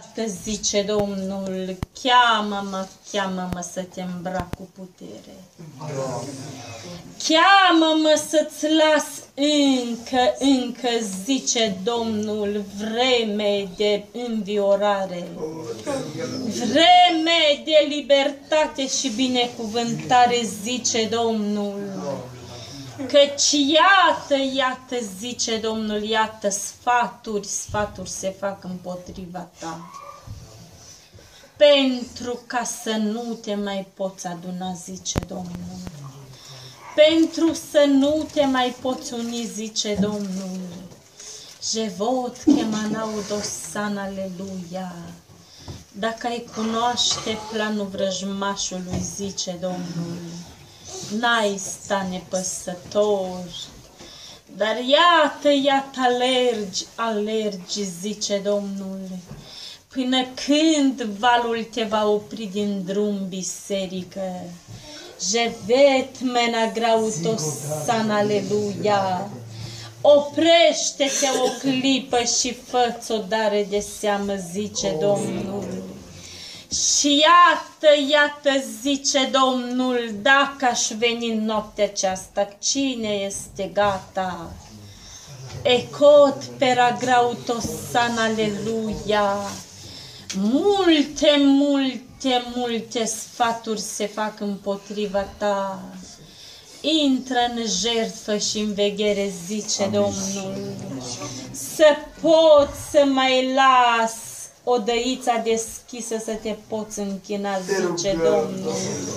Iată, zice Domnul, cheamă-mă să te îmbrac cu putere. Cheamă-mă să-ți las încă, zice Domnul, vreme de înviorare, vreme de libertate și binecuvântare, zice Domnul. Căci iată, zice Domnul, iată sfaturi se fac împotriva ta. Pentru ca să nu te mai poți aduna, zice Domnul. Pentru să nu te mai poți uni, zice Domnul. Jevot chemanaudosan, aleluia. Dacă ai cunoaște planul vrăjmașului, zice Domnul, n-ai sta nepăsător. Dar iată, alergi, zice Domnul, până când valul te va opri din drum, biserică. Jevet menagrautosan, aleluia. Oprește-te o clipă și fă-ți o dare de seamă, zice Domnul. Și iată, zice Domnul, dacă aș veni în noaptea aceasta, cine este gata? Ecot peragrautosan, aleluia. Multe sfaturi se fac împotriva ta. Intră în jertfă și în veghere, zice Domnul. Să poți să mai las odăița deschisă să te poți închina, zice Domnul.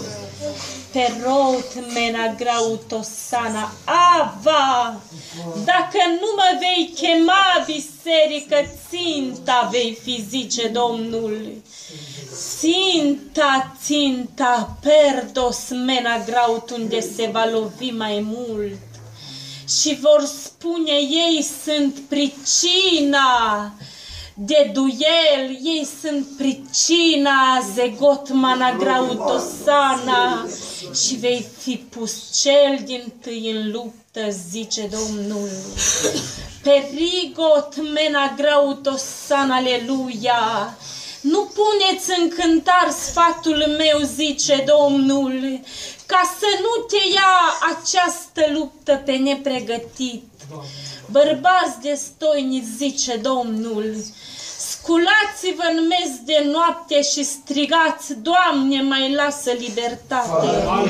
Perot menagrautosana, Ava, dacă nu mă vei chema, biserică, ținta vei fi, zice Domnul. Ținta, perdos menagraut, unde se va lovi mai mult. Și vor spune, ei sunt pricina de duel, ei sunt pricina, zegot managrautosana, și vei fi pus cel dintâi în luptă, zice Domnul. Perigot menagrautosana, aleluia. Nu puneți în cântar sfatul meu, zice Domnul, ca să nu te ia această luptă pe nepregătit. Bărbați destoiniți, zice Domnul, sculați-vă în mez de noapte și strigați, Doamne, mai lasă libertate.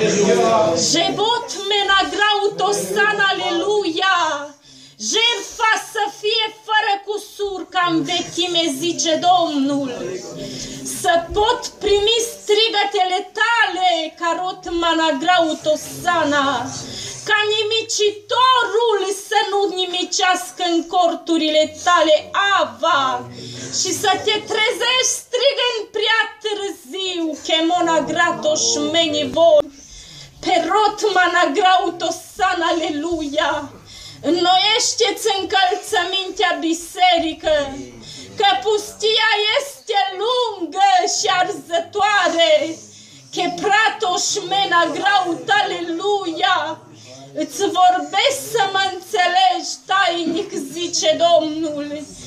Jebot menagrautosan, aleluia. Jertfa să fie fără cusur, ca în vechime, zice Domnul. Să pot primi strigătele tale, carot managrautosana, ca nimicitorul să nu nimicească în corturile tale, Ava, și să te trezești strigând prea târziu, chemonagratoșmenivor, perot managrautosan, aleluia. Înnoiește-ți încălțămintea, biserică, că pustia este lungă și arzătoare. Chepratoșmena graut, aleluia. Îți vorbesc să mă înțelegi tainic, zice Domnul.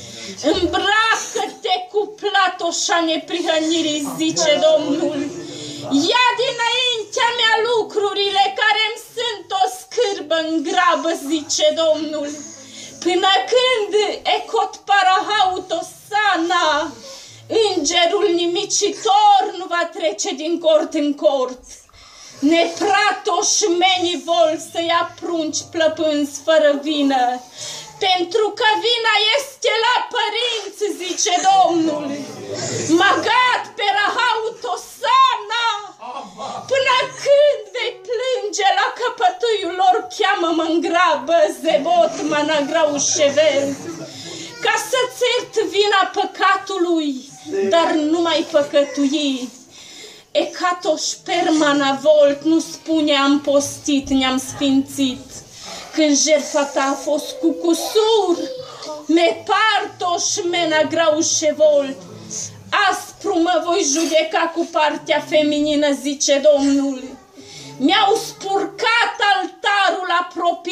Îmbracă-te cu platoșa neprihănirii, zice Domnul. Ia dinaintea mea lucrurile care îmi sunt o scârbă în grabă, zice Domnul. Până când ecot parahautosana, îngerul nimicitor nu va trece din cort în cort. Nepratoșmenii vol să-i aprunci plăpânzi fără vină, pentru că vina este la părinți, zice Domnul. Magat perahautosana, până când vei plânge la căpătâiul lor, cheamă-mă în grabă, zebot managraușevel, ca să-ți iert vina păcatului, dar nu mai păcătui. Ecatoș permanavolt nu spune am postit, ne-am sfințit, când jertfa ta a fost cu cusur. Mepartoș menagraușevolt, aspru mă voi judeca cu partea feminină, zice Domnul. Mi-au spurcat altarul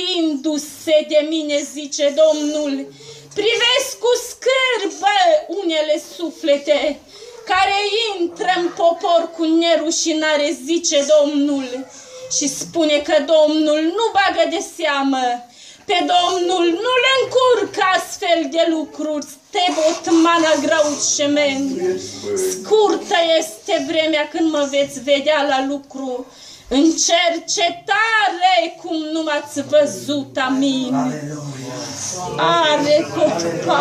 apropiindu-se de mine, zice Domnul. Privesc cu scârbă une unele suflete care intră în popor cu nerușinare, zice Domnul, și spune că Domnul nu bagă de seamă, pe Domnul nu-l încurcă astfel de lucruri, te botmana graucemen. Scurtă este vremea când mă veți vedea la lucru, în cercetare cum nu m-ați văzut, amin. Are tot